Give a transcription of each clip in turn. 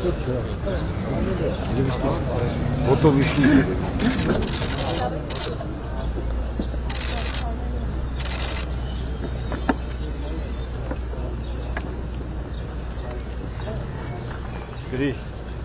Foto vişni. Giriş.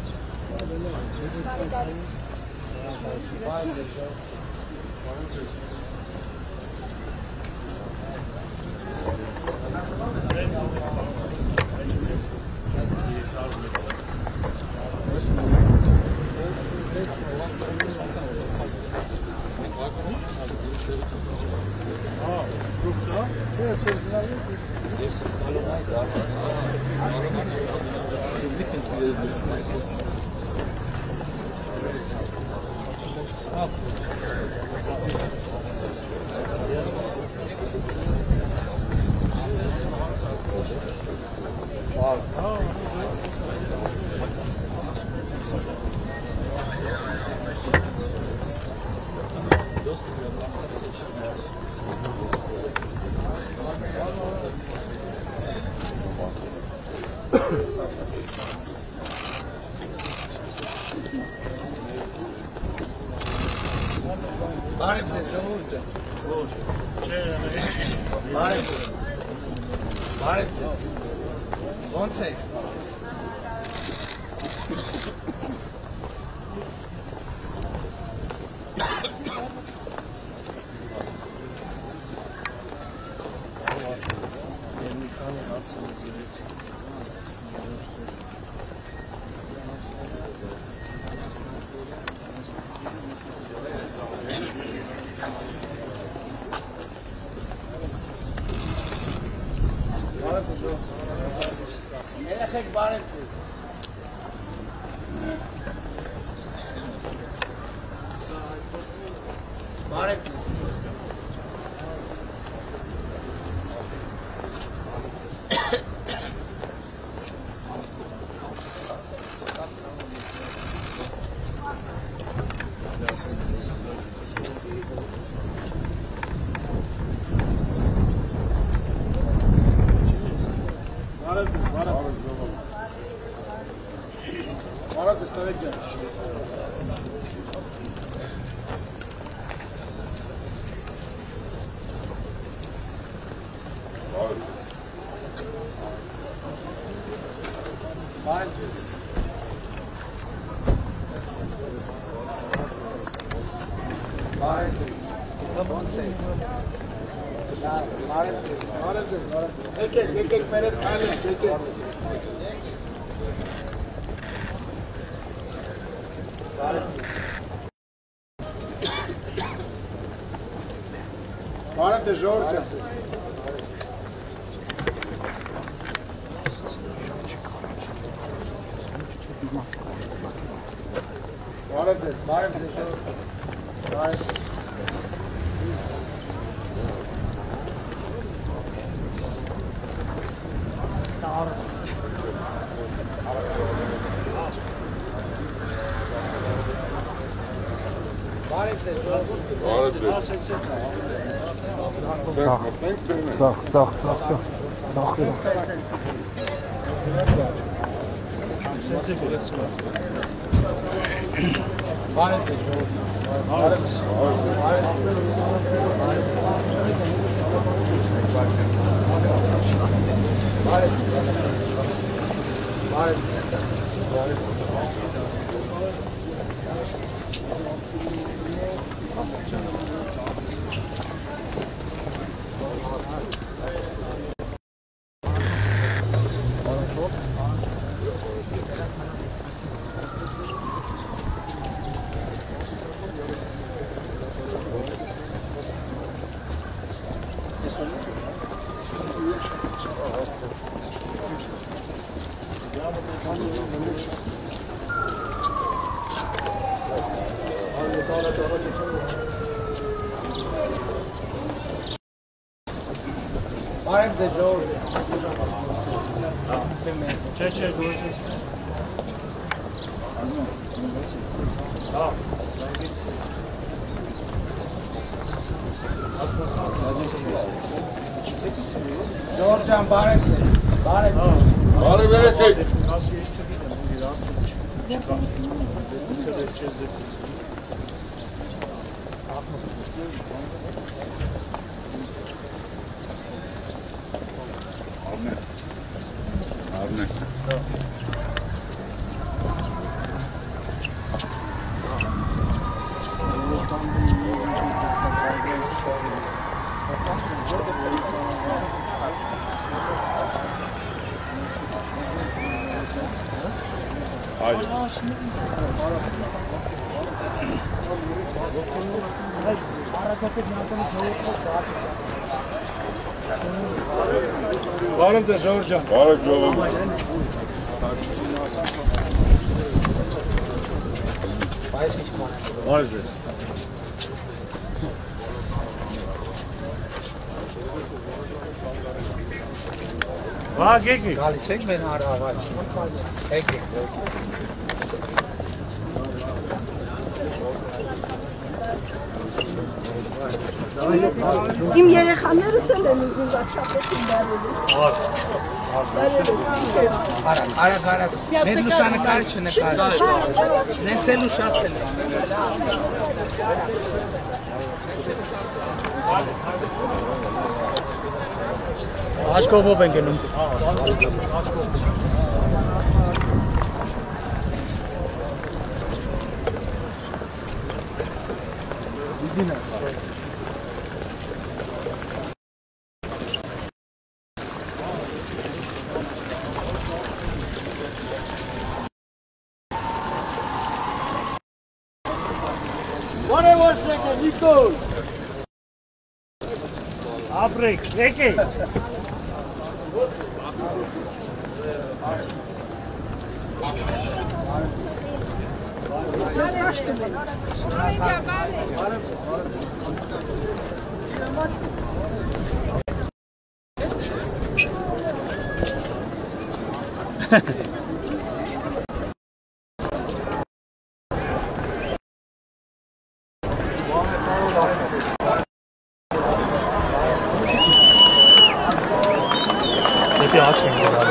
Georgia. What is this? What is this? What is this? Georgian Barek. Barek verek. Varım sen Şavurcan. Varım Şavurcan. What is this? Vah, geki. Gali çek beni ara var. Peki. Իմ երեխաներս էլ են ուզում վարշապետին բերելու։ Արա, մեր լուսանկարը չնկարի։ Նենց էլ ուշացել է։ Աշկովով են գնում։ Իդինաս։ One second, Nico. Abrik, geki. Peki aç rengi abi.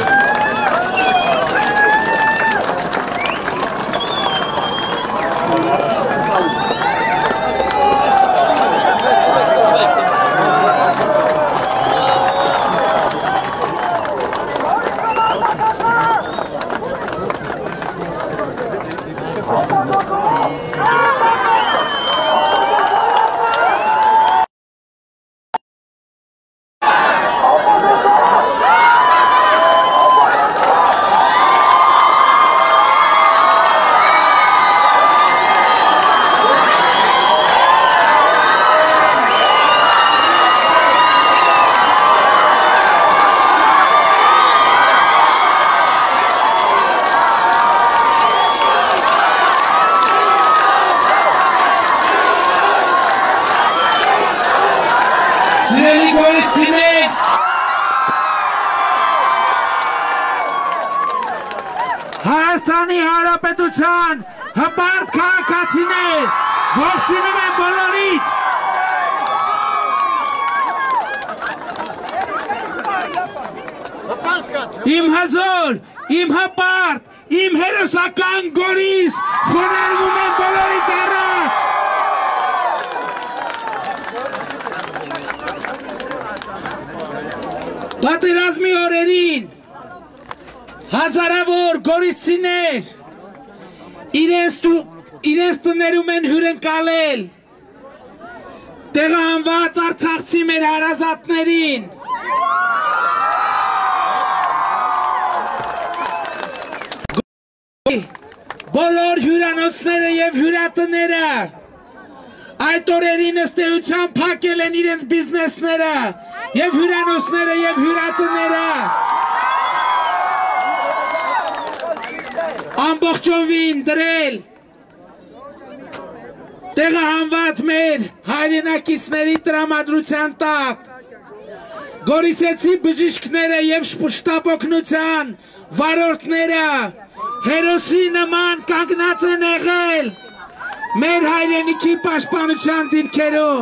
Հայաստանի Հանրապետության հպարտ քաղաքացիներ, ողջունում եմ բոլորիդ։ Իմ հզոր, իմ հպարտ, իմ հերոսական Գորիս խոնարհվում եմ բոլորիդ առաջ։ Պատերազմի օրերին հազարավոր գորիսցիներ իրենց տներում են հյուրընկալել տեղահանված արցախցի մեր հարազատներին։ Բոլոր հյուրանոցները եւ հյուրատները այդ օրերին ըստ էության փակել են իրենց բիզնեսները եւ հյուրանոցները եւ հյուրատները։ Ամբողջովին դրել տեղահանված մեր հայրենակիցների տրամադրության տակ գորիսեցի բժիշկները եւ շտապօգնության վարորդները հերոսի նման կանգնած են եղել մեր հայրենիքի պաշտպանության դիրքերում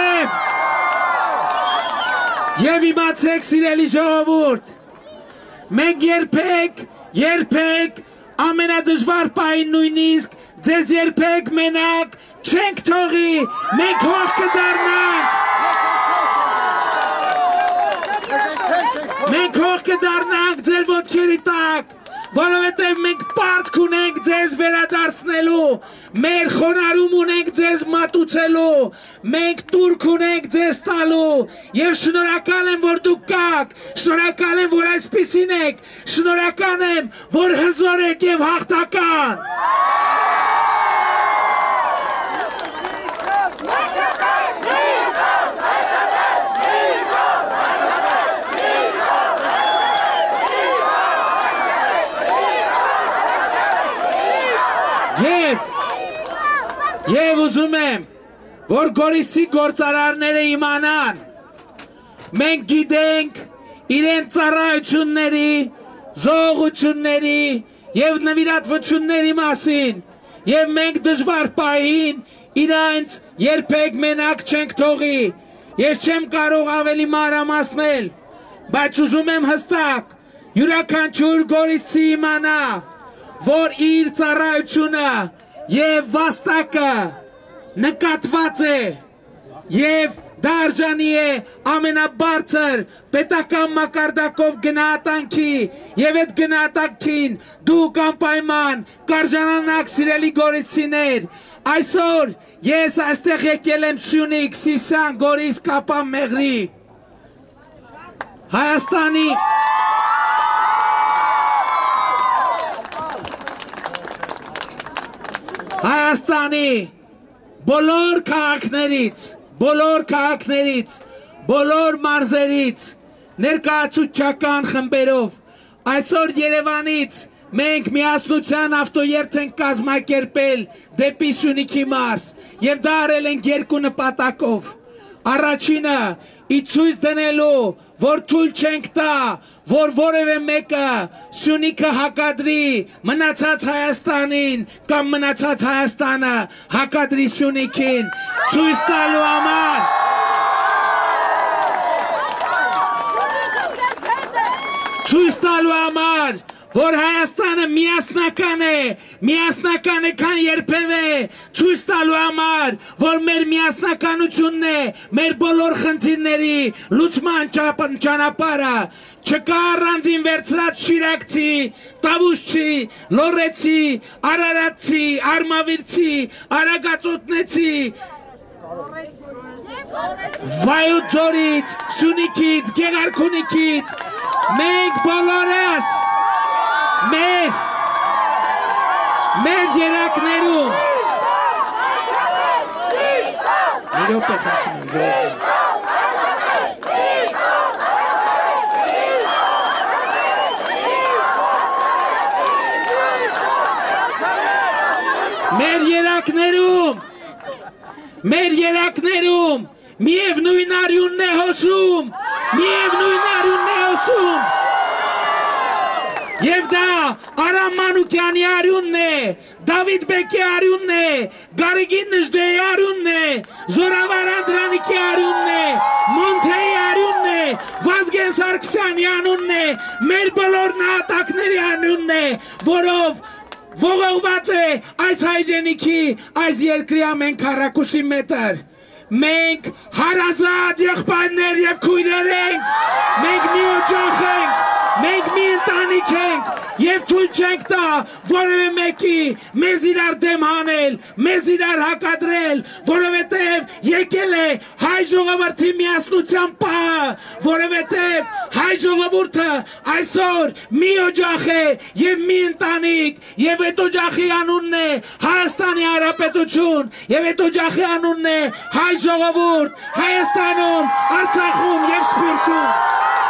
եւ իմացեք սիրելի ժողովուրդ մենք երբեք ամենադժվար պահին նույնիսկ ձեզ երբեք մենակ չենք թողի, մենք հող կդառնանք, մենք հող կդառնանք ձեր ոտքերի տակ, որովհետև մենք պարտք ունենք ձեզ վերադարձնելու, մեր խոնարհում ունենք ձեզ մատուցելու, մենք տուրք ունենք ձեզ տալու, եւ շնորհակալ եմ, որ դուք կաք, շնորհակալ եմ, որ այսպիսին եք, շնորհակալ եմ, որ հզոր եք եւ հաղթական։ Եվ ուզում եմ, որ Գորիսի գործարարները իմանան, մենք գիտենք իրենց ծառայությունների, զողությունների եւ նվիրատվությունների մասին, եւ մենք դժվար պահին իրենց երբեք մենակ չենք թողի, ես չեմ կարող ավելի մանրամասնել, բայց ուզում եմ հստակ, յուրաքանչյուր Գորիսի իմանա, որ իր ծառայությունը եւ վաստակը նկատված է եւ դարժանի է ամենաբարձր պետական մակարդակով գնահատանքի եւ այդ գնահատանքին դուք անպայման կարժանանաք սիրելի գորիսցիներ այսօր ես այստեղ եկել եմ Սյունիք, Սիսիան, Գորիս, Կապան, Մեղրի Հայաստանի բոլոր քաղաքներից, բոլոր մարզերից, ներկայացուցչական խմբերով, այսօր Երևանից մենք միասնության ավտոերթ ենք կազմակերպել դեպի Սյունիքի մարզ եւ դա արել ենք երկու նպատակով։ Առաջինը ցույց դնելու, որ թույլ չենք տա, որ որևէ մեկը Սյունիքը հակադրի մնացած Հայաստանին կամ մնացած Հայաստանը հակադրի Սյունիքին, ցույց տալու համար, որ Հայաստանը միասնական է քան երբևէ, ցույց տալու համար, որ մեր միասնականությունն է, մեր բոլոր խնդիրների լուծման ճանապարհը, չկա առանձին վերցրած շիրակցի, տավուշչի, լոռեցի, արարատցի, արմավիրցի, արագածոտնեցի, Վայոց ձորից, Սյունիքից, Գեղարքունիքից, մենք բոլորս մեր երակներում միևնույն արյունն է հոսում, Եվ դա Արամ Մանուկյանի արյունն է, Դավիթ Բեկի արյունն է, Գարեգին Նժդեի արյունն է, Զորավար Անդրանիկի արյունն է, Մոնթեի արյունն է, Վազգեն Սարգսյանի անունն է, մեր բոլոր նահատակների անունն է, որով ողողված է այս հայրենիքի, այս երկրի ամեն քառակուսի մետր։ Մենք հարազատ եղբայրներ եւ քույրեր ենք, մենք մի օջախ ենք, մենք մի ընտանիք ենք եւ թույլ չենք տա որևէ մեկի մեզ իրար դեմ հանել, մեզ իրար հակադրել, որովհետեւ եկել է հայ ժողովրդի միասնության պահը, որովհետեւ հայ ժողովուրդը այսօր մի օջախ է եւ մի ընտանիք եւ այդ օջախի անունն է Հայաստանի Հանրապետություն եւ այդ օջախի անունն է հայ ժողովուրդ Հայաստանում, Արցախում եւ Սփյուռքում։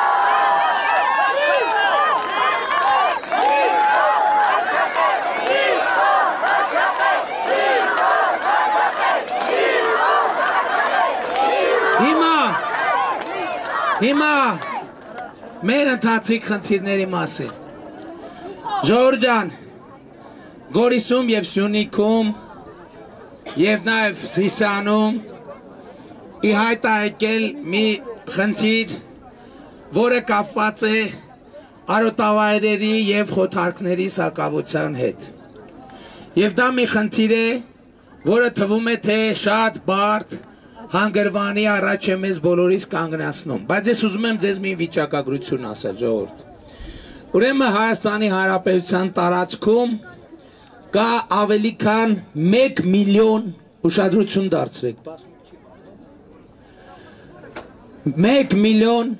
Հիմա մեր ընթացիկ խնդիրների մասին։ Ժողովուրդ ջան, Գորիսում եւ Սյունիքում եւ նաեւ Սիսիանում ի հայտ է եկել մի խնդիր, որը կապված է արոտավայրերի և խոթարքների սակավության հետ։ Եվ դա մի խնդիր է, որը թվում է թե շատ բարդ հանգրվանի առաջ է մեզ բոլորիս կանգնացնում, բայց ես ուզում եմ ձեզ մի վիճակագրություն ասել, ժողովուրդ։ Ուրեմն Հայաստանի Հանրապետության տարածքում կա ավելի քան 1 միլիոն, ուշադրություն դարձրեք, 1 միլիոն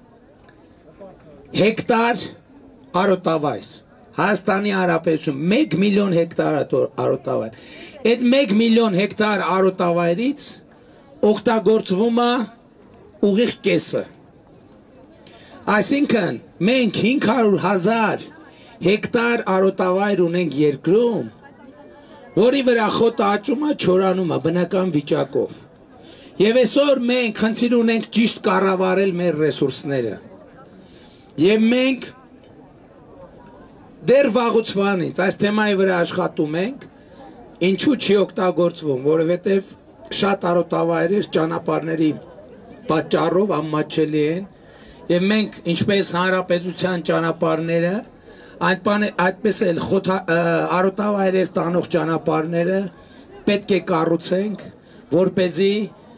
հեկտար արոտավայր, Հայաստանի Հանրապետություն 1 միլիոն հեկտար արոտավայր, այդ 1 միլիոն հեկտար արոտավայրից օգտագործվում է ուղիղ կեսը, այսինքն մենք 500,000 հեկտար արոտավայր ունենք երկրում, որի վրա խոտը աճում է, չորանում է բնական վիճակով, և այսօր մենք խնդիր ունենք ճիշտ կառավարել մեր ռեսուրսները, և մենք դեռ վաղուց այս թեմայի վրա աշխատում ենք, ինչու չի օգտագործվում, որովհետև շատ արոտավայրեր ճանապարհների պատճառով անմատչելի են, և մենք ինչպես հանրապետության ճանապարհները, այդպես էլ արոտավայրեր տանող ճանապարհները պետք է կառուցենք, որպեսզի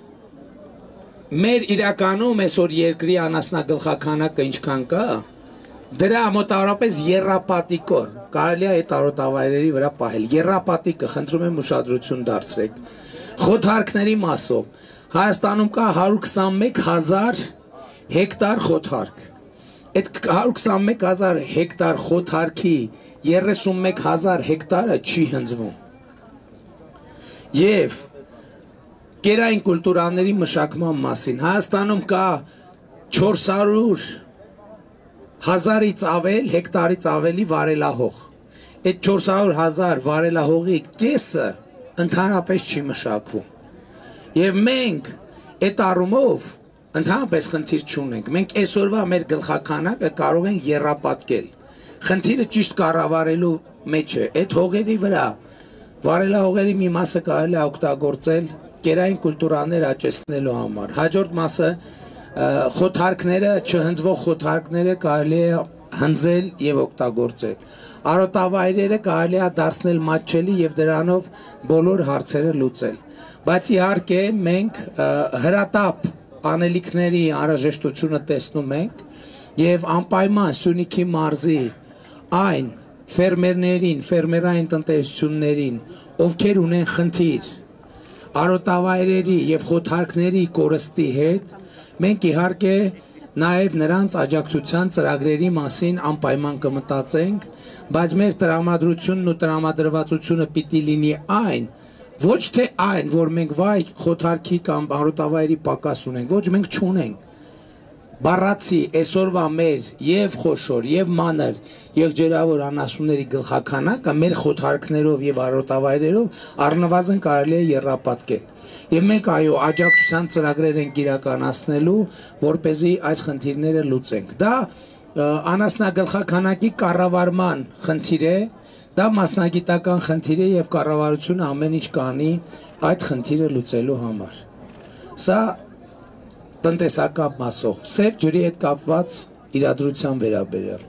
մեր իրականում այսօր երկրի անասնագլխաքանակը ինչքան կա, դրա մոտավորապես եռապատիկը կարելի է այդ արոտավայրերի վրա պահել, եռապատիկը, խնդրում եմ ուշադրություն դարձրեք, խոթարքների մասով Հայաստանում կա 121,000 հեկտար խոթարք, այդ 121,000 հեկտար խոթարքի 31,000 հեկտարը չի հնձվում և կերային կուլտուրաների մշակման մասին Հայաստանում կա 400,000-ից ավել, հեկտարից ավելի վարելահող, այդ 400,000 վարելահողի կեսը ընդհանրապես չի մշակվում և մենք այդ առումով ընդհանրապես խնդիր չունենք, մենք այսօրվա մեր գլխաքանակը կարող ենք եռապատկել, խնդիրը ճիշտ կառավարելու մեջ է, այդ հողերի վրա վարելահողերի մի մասը կարելի է օգտագործել կերային կուլտուրաներ աճեցնելու համար, հաջորդ մասը խոթարքները, չհնձվող խոթարքները կարելի է հնձել և օգտագործել, արոտավայրերը կարելի է դարձնել մատչելի և դրանով բոլոր հարցերը լուծել, բայց իհարկե մենք հրատապ անելիքների անհրաժեշտությունը տեսնում ենք և անպայման Սյունիքի մարզի այն ֆերմերներին, ֆերմերային տնտեսություններին, ովքեր ունեն խնդիր արոտավայրերի և խոթարքների կորստի հետ, մենք իհարկե նաև նրանց աջակցության ծրագրերի մասին անպայման կմտածենք, բայց մեր տրամադրությունն ու տրամադրվածությունը պիտի լինի այն, ոչ թե այն, որ մենք վայ խոթարքի կամ արոտավայրի պակաս ունենք, ոչ մենք չունենք, բառացի այսօրվա մեր և խոշոր և մանր եղջերավոր անասունների գլխաքանակը մեր խոթարքներով և արոտավայրերով առնվազն կարելի է եռապատկել և մենք այո աջակցության ծրագրեր ենք իրականացնելու, որպեսզի այս խնդիրները լուծենք, դա անասնագլխաքանակի կառավարման խնդիր է, դա մասնագիտական խնդիր է և կառավարությունը ամեն ինչ կանի այդ խնդիրը լուծելու համար, սա տնտեսական մասով, սև ջրի հետ կապված իրադրության վերաբերյալ,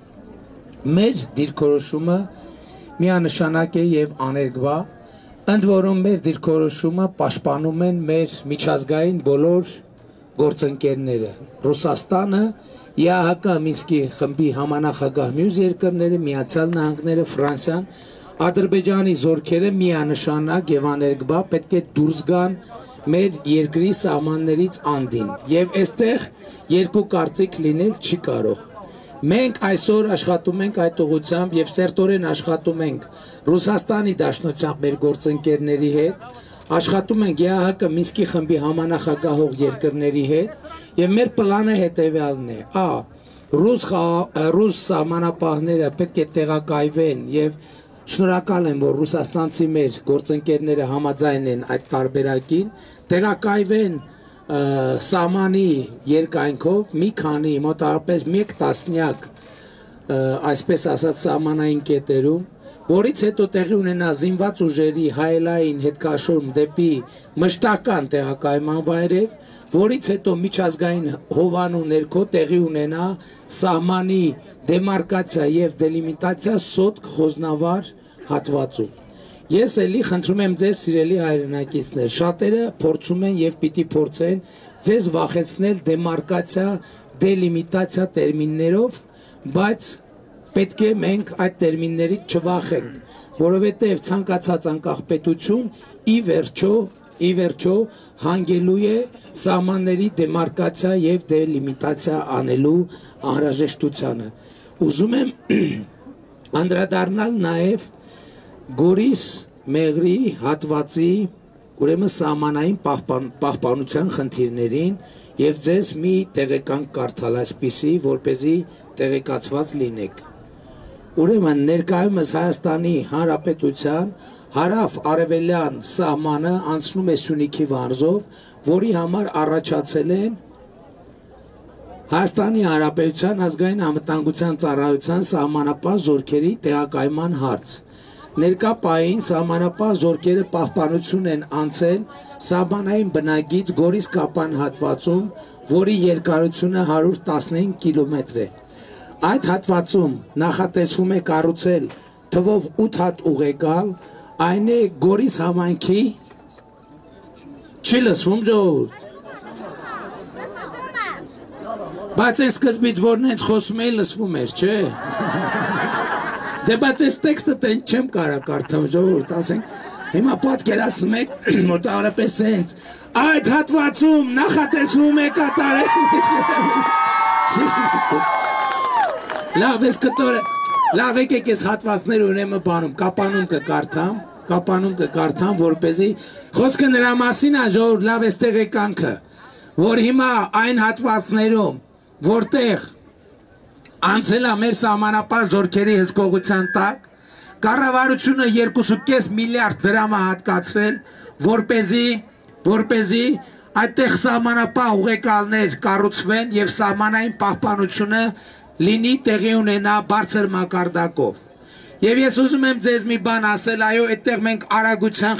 մեր դիրքորոշումը միանշանակ է և աներկբա, ընդ որում մեր դիրքորոշումը պաշտպանում են մեր միջազգային բոլոր գործընկերները, Ռուսաստանը, ԵԱՀԿ Մինսկի խմբի համանախագահ մյուս երկրները, Միացյալ Նահանգները, Ֆրանսիան, Ադրբեջանի զորքերը միանշանակ և աներկբա պետք է դուրս գան մեր երկրի սահմաններից անդին և այստեղ երկու կարծիք լինել չի կարող։ Մենք այսօր աշխատում ենք այդ ուղղությամբ և սերտորեն աշխատում ենք Ռուսաստանի Դաշնությամբ մեր գործընկերների հետ, աշխատում ենք ԵԱՀԿ Մինսկի խմբի համանախագահող երկրների հետ և մեր պլանը հետևյալն է. ռուս սահմանապահները պետք է տեղակայվեն և շնորհակալ եմ, որ ռուսաստանցի մեր գործընկերները համաձայն են այդ տարբերակին, տեղակայվեն սահմանի երկայնքով մի քանի մոտավորապես 1 տասնյակ այսպես ասած սահմանային կետերում, որից հետո տեղի ունենա զինված ուժերի հայելային հետքաշորում դեպի մշտական տեղակայման վայրեր, որից հետո միջազգային հովանու ներքո տեղի ունենա սահմանի դեմարկացիա եւ դելիմիտացիա սոտք խոզնավար հատվածում։ Ես էլի խնդրում եմ ձեզ սիրելի հայրենակիցներ, շատերը փորձում են եւ պիտի փորձեն ձեզ վախեցնել դեմարկացիա, դելիմիտացիա տերմիններով, բայց պետք է մենք այդ տերմիններից չվախենք, որովհետեւ ցանկացած անկախ պետություն ի վերջո հանգելու է սահմանների դեմարկացիա եւ դելիմիտացիա անելու անհրաժեշտությանը։ Ուզում եմ անդրադառնալ նաեւ Գորիս Մեղրի հատվածի ուրեմն սահմանային պահպանության խնդիրներին եւ ձեզ մի տեղեկանք կարդալ այսպիսի, որպեսզի տեղեկացված լինեք։ Ուրեմն ներկայումս Հայաստանի Հանրապետության հարավ-արևելյան սահմանը անցնում է Սյունիքի մարզով, որի համար առաջացել են Հայաստանի Հանրապետության ազգային անվտանգության ծառայության սահմանապահ զորքերի տեղակայման հարց։ Ներկա պահին սահմանապահ զորքերը պահպանություն են անցել սահմանային բնագիծ Գորիս-Կապան հատվածում, որի երկարությունը 115 կիլոմետր է։ Այդ հատվածում նախատեսվում է կառուցել թվով 8 հատ ուղեկալ, այն է Գորիս համայնքի չի լսվում ժողովուրդ։ Բայց այս սկզբից որն հենց խոսում էի լսվում էր, չէ։ Դե բայց այս տեքստը տեն չեմ կարա կարդամ ժողովուրդ, ասենք հիմա պատկերացնում եք մոտավորապես հենց այդ հատվածում նախատեսվում է կատարել։ Լավ, ես կտորը, լավ եկեք ես հատվածներ ունեմը բանում, կապանում կկարդամ, որպեսզի խոսքը նրա մասին է ժողովուրդ, լավ ես տեղեկանքը, որ հիմա այն հատվածներում, որտեղ անցել է մեր սահմանապահ զորքերի հսկողության տակ, կառավարությունը 2.5 միլիարդ դրամ է հատկացրել, որպեսզի այդտեղ սահմանապահ ուղեկալներ կառուցվեն եւ սահմանային պահպանությունը լինի տեղի ունենա բարձր մակարդակով։ Եվ ես ուզում եմ ձեզ մի բան ասել, այո, այդտեղ մենք արագության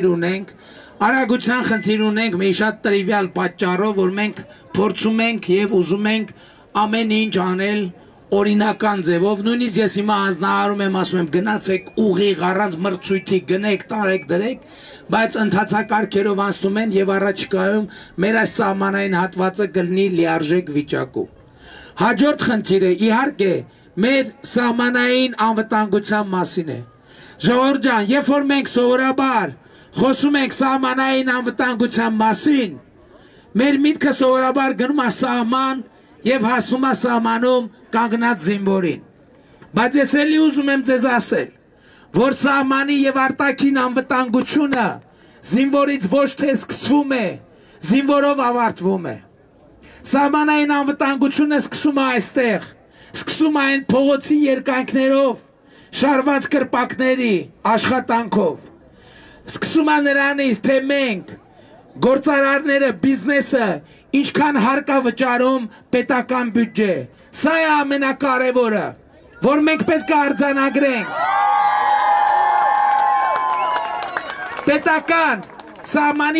խնդիր ունենք մի շատ տրիվիալ պատճառով, որ մենք փորձում ենք եւ ուզում ենք ամեն ինչ անել օրինական ձևով, նույնիսկ ես հիմա հանձնարարում եմ, ասում եմ գնացեք ուղիղ առանց մրցույթի գնեք, տարեք, դրեք, բայց ընթացակարգերով անցնում են եւ առաջիկայում մեր այս սահմանային հատվածը կլինի լիարժեք վիճակում։ Հաջորդ խնդիրը իհարկե մեր սահմանային անվտանգության մասին է։ Ժողովուրդ ջան, երբ որ մենք սովորաբար խոսում ենք սահմանային անվտանգության մասին, մեր միտքը սովորաբար գնում է սահման եւ հասնում է սահմանում կանգնած զինվորին։ Բայց ես էլի ուզում եմ ձեզ ասել, որ սահմանի եւ արտաքին անվտանգությունը զինվորից ոչ թե սկսվում է, զինվորով ավարտվում է։ Սահմանային անվտանգությունը սկսում է այստեղ, սկսում է այն փողոցի երկայնքներով, շարված կրպակների աշխատանքով։ Սկսում է նրանից, թե մենք գործարարները, բիզնեսը ինչքան հարկա վճարում պետական բյուջե։ Սա է ամենակարևորը, որ մենք պետք է արձանագրենք։ Պետական սահմանի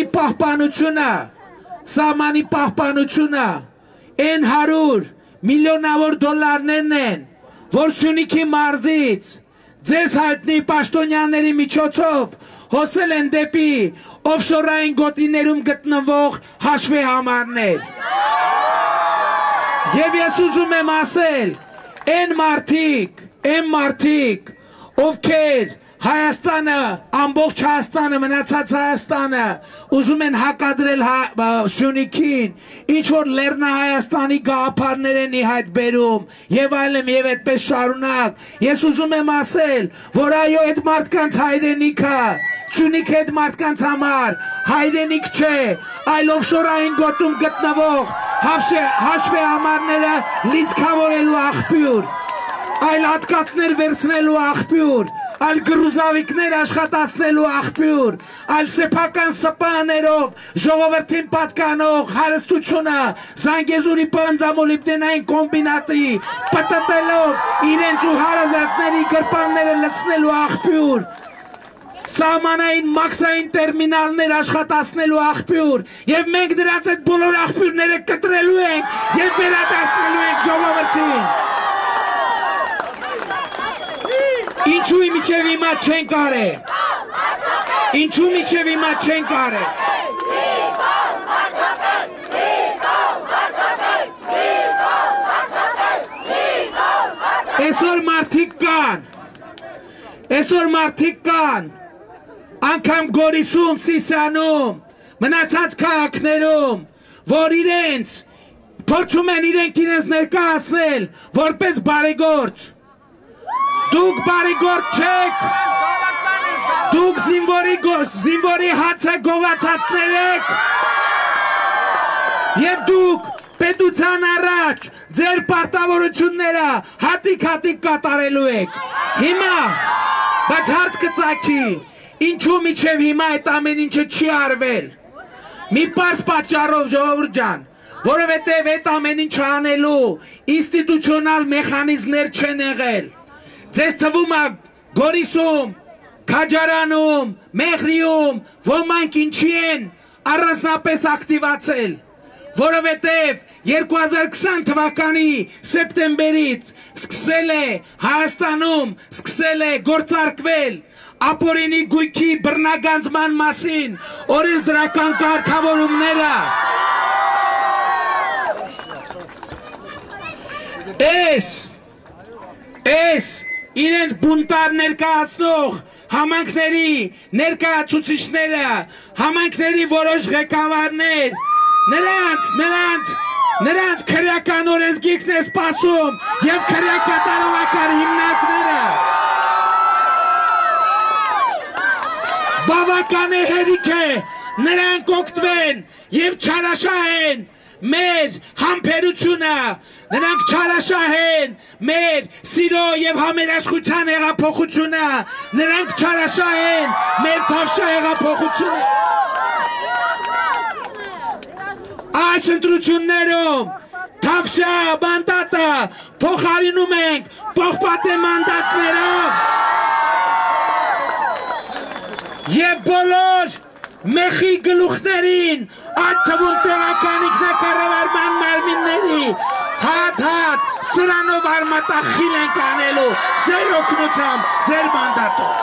պահպանությունը այն 100 միլիոնավոր դոլարներն են, որ Սյունիքի մարզից ձեզ հայտնի պաշտոնյաների միջոցով հոսել են դեպի օֆշորային գոտիներում գտնվող հաշվեհամարներ։ Եվ ես ուզում եմ ասել, այն մարդիկ, ովքեր Հայաստանը, ամբողջ Հայաստանը, մնացած Հայաստանը ուզում են հակադրել Սյունիքին, ինչ որ Լեռնահայաստանի գաղափարներ են ի հայտ բերում եւ այլն եւ այդպես շարունակ։ Ես ուզում եմ ասել, որ այո, այդ մարդկանց հայրենիքը Սյունիքը այդ մարդկանց համար հայրենիք չէ, այլ օֆշորային գոտում գտնվող հաշվեհամարները լիցքավորելու աղբյուր, այլ հատկատներ վերցնելու աղբյուր, այլ գրուզավիկներ աշխատացնելու աղբյուր, այլ սեփական սպաներով ժողովրդին պատկանող հարստությունը Զանգեզուրի պանձամոլիբդենային կոմբինատի պտտելով իրենց ու հարազատների գրպանները լցնելու աղբյուր։ սահմանային մաքսային տերմինալներ աշխատացնելու աղբյուր եւ մենք դրանց այդ բոլոր աղբյուրները կտրելու ենք եւ վերադարձնելու ենք ժողովրդին։ Ինչու միջև հիմա չենք արել։ Ինչու միջև հիմա չենք արել։ Այսօր մարդիկ կան, անգամ Գորիսում, Սիսիանում, մնացած քաղաքներում, որ իրենց փորձում են իրենք ներկայացնել որպես բարեգործ։ Դուք բարեգործ չեք, դուք զինվորի հացը գողացածներ եք եւ դուք պետության առաջ ձեր պարտավորությունները հատիկ կատարելու եք։ Հիմա, բայց հարց կծագի, ինչու միջև հիմա այդ ամեն ինչը չի արվել։ Մի պարզ պատճառով ժողովուրդ ջան, որովհետև այդ ամեն ինչը անելու ինստիտուցիոնալ մեխանիզմներ չեն եղել։ Ձեզ թվում է Գորիսում, Քաջարանում, Մեղրիում ոմանք ինչի են առանձնապես ակտիվացել, որովհետև 2020 թվականի սեպտեմբերից սկսել է Հայաստանում գործարկվել ապօրինի գույքի բռնագանձման մասին օրենսդրական կարգավորումները։ Այս իրենց բունտար ներկայացնող համայնքների ներկայացուցիչները, համայնքների որոշ ղեկավարներ, նրանց քրեական օրենսգիրքն է սպասում եւ քրեակատարողական հիմնարկները։ Բավական է հերիք է նրանք օգտվեն եւ չարաշահեն մեր համբերությունը, նրանք չարաշահեն մեր սիրո եւ համերաշխության հեղափոխությունը, նրանք չարաշահեն մեր թավշյա հեղափոխությունը։ Այս ընտրություններում թավշյա մանդատը փոխարինում ենք պողպատե մանդատներով եւ բոլոր մեխի գլուխներին, այդ թվում տեղական ինքնակառավարման մարմինների հատ սրանով արմատախիլ ենք անելու ձեր օգնությամբ, ձեր մանդատով։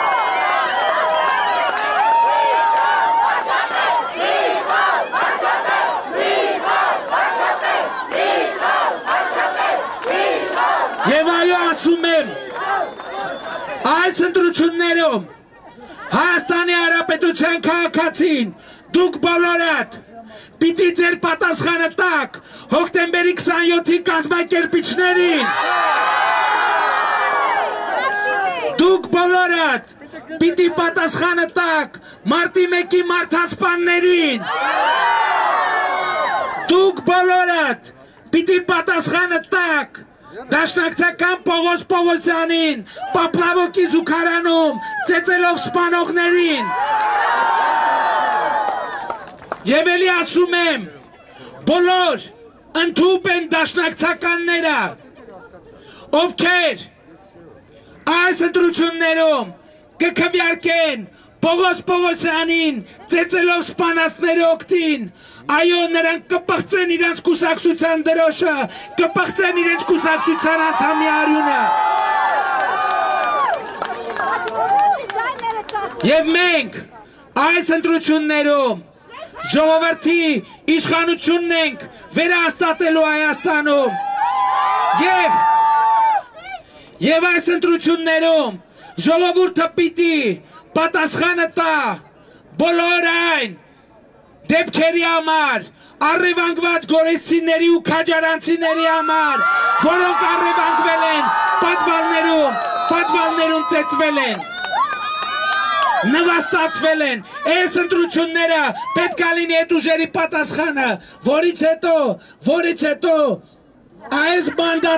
Եվ այո ասում եմ, այս ընտրություններում Հայաստանի Հանրապետության քաղաքացին, դուք բոլորդ պիտի ձեր պատասխանը տաք հոկտեմբերի 27-ի կազմակերպիչներին։ Դուք բոլորդ պիտի պատասխանը տաք մարտի 1-ի մարդասպաններին։ Դուք բոլորդ պիտի պատասխանը տաք դաշնակցական Պողոս Պողոսյանին, Պապլավոկի զուգարանում ծեծելով սպանողներին։ Եվ էլի ասում եմ, բոլոր ընդհուպ են դաշնակցականները, ովքեր այս ընտրություններում կքվյարկեն Պողոս Պողոսյանին ծեծելով սպանածների օգտին, այո, նրանք կպղծեն իրենց կուսակցության դրոշը, կպղծեն իրենց կուսակցության անդամի արյունը։ Եվ մենք այս ընտրություններում ժողովրդի իշխանությունն ենք վերահաստատելու Հայաստանում եւ այս ընտրություններում ժողովուրդը պիտի պատասխանը տա բոլոր այն դեպքերի համար, առևանգված գորեսցիների ու քաջարանցիների համար, որոնք առևանգվել են պատվալներում ծեծվել են, նվաստացվել են։ Այս ընտրությունները պետք է լինի այդ ուժերի պատասխանը, որից հետո այս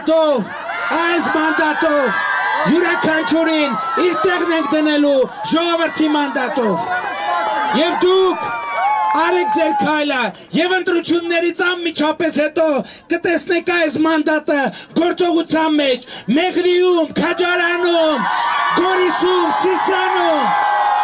մանդատով յուրաքանչյուրին իր տեղն ենք դնելու ժողովրդի մանդատով։ Եվ դուք արեք ձեր քայլը եւ ընտրություններից անմիջապես հետո կտեսնեք այս մանդատը գործողության մեջ Մեղրիում, Քաջարանում, Գորիսում, Սիսիանում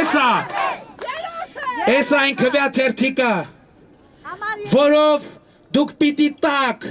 Եսա այն քվյաթերթիկը, որով դուք պիտի տակ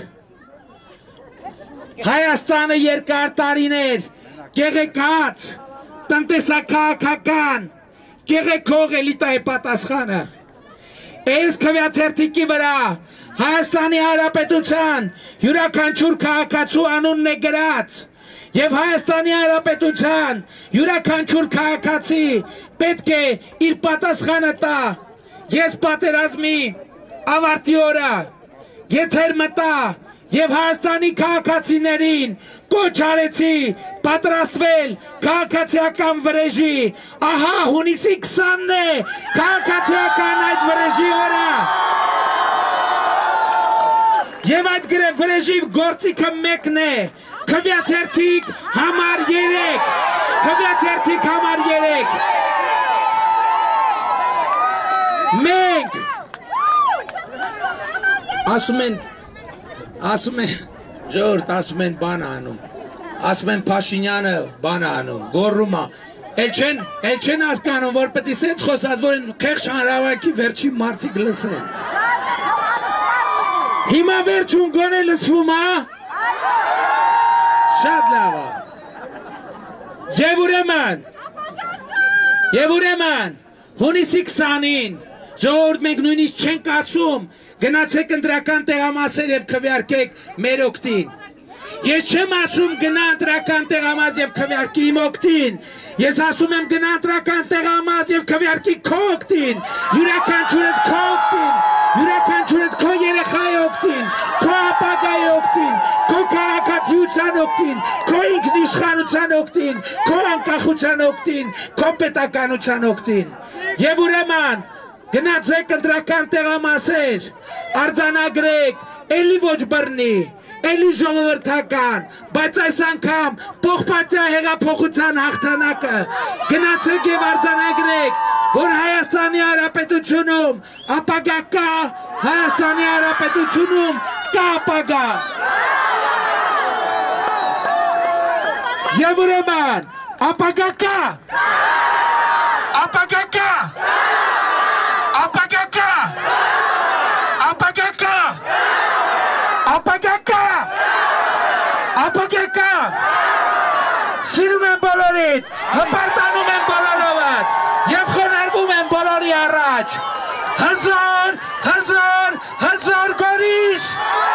Հայաստանը երկար տարիներ գեղեցկած տնտեսական գեղեցկող էլիտայի պատասխանը Այս քվյաթերթիկի վրա Հայաստանի Հանրապետության յուրաքանչյուր քաղաքացու անունն է գրած Եվ Հայաստանի Հանրապետության յուրաքանչյուր քաղաքացի պետք է իր պատասխանը տա Ես պատերազմի ավարտի օրը եթեր մտա Եվ Հայաստանի քաղաքացիներին կոչ արեցի պատրաստվել քաղաքացիական վրեժի Ահա հունիսի 20-ն է քաղաքացիական այդ վրեժի օրը Եվ այդ վրեժի գործիքը մեկն է Քվյաթերթիկ համար 3 Քվյաթերթիկ համար 3 Մենք Ասում են ժողովուրդ ասում են բան անում Ասում են Փաշինյանը բան անում գոռում է Էլ չեն հասկանում որ պետք է սենց խոսած որ քեխ հանրավայքի վերջին մարդիկ լսեն Հիմա վերջում գոնե լսվում է Շատ լավ Եվ ուրեմն հունիսի 20-ին Ժողովուրդ մենք նույնիսկ չենք ասում գնացեք ընտրական տեղամասեր եւ քվեարկեք մեր օգտին Ես չեմ ասում գնա ընտրական տեղամաս եւ քվեարկի իմ օգտին Ես ասում եմ գնա ընտրական տեղամաս եւ քվեարկի քո օգտին յուրաքանչյուրդ քո օգտին յուրաքանչյուրդ քո երեխայի օգտին քո ապագայի օգտին քո քաղաքացիության օգտին քո ինքնիշխանության օգտին քո անկախության օգտին քո պետականության օգտին Եվ ուրեմն Գնացեք ընտրական տեղամասեր, արձանագրեք, էլի ոչ բռնի, էլի ժողովրդական, բայց այս անգամ փոխպատիա հեղափոխության հաղթանակը գնացեք եւ արձանագրեք, որ Հայաստանի Հանրապետությունում ապագա կա, Հայաստանի Հանրապետությունում կա ապագա։ Եվ ուրեմն, ապագա կա, ապագա կա, ապագա Սիրում եմ բոլորին, հպարտանում եմ բոլորովդ և խոնարհվում եմ բոլորի առաջ Հզոր Գորիս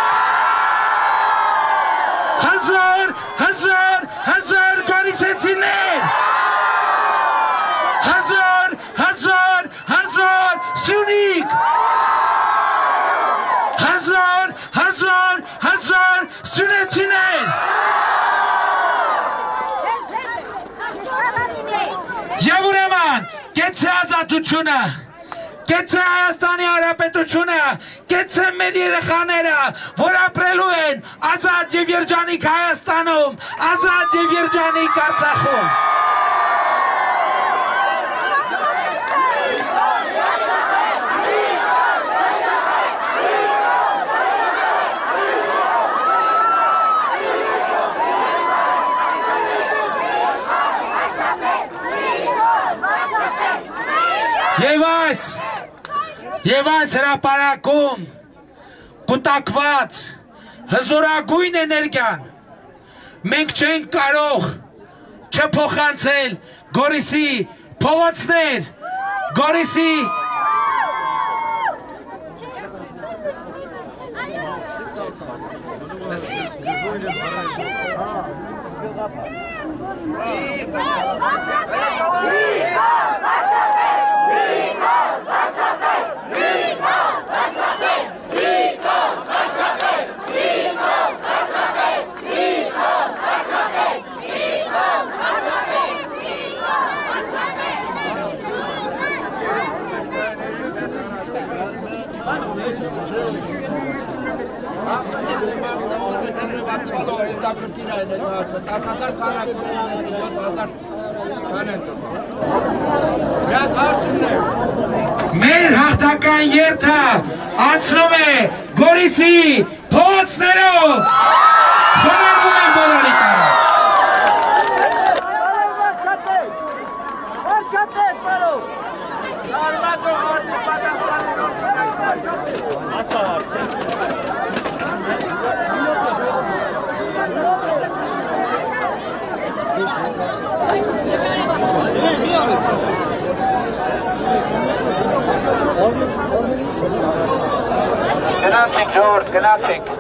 Հզոր Գորիսեցիներ Հզոր Սյունիք Հզոր Սյունեցիներ Եվ ուրեմն, կեցե ազատությունը, կեցե Հայաստանի Հանրապետությունը, կեցե մեր երեխաները, որ ապրելու են ազատ և երջանիկ Հայաստանում, ազատ և երջանիկ Արցախում։ Եվ այս հրապարակում կուտակված հզորագույն էներգիան մենք չենք կարող չփոխանցել Գորիսի փողոցներ, Գորիսի Մեր հաղթական երթը անցնում է Գորիսի փողոցներով խոնարհվում են բոլորի տարը Gnatic, George, Gnatic.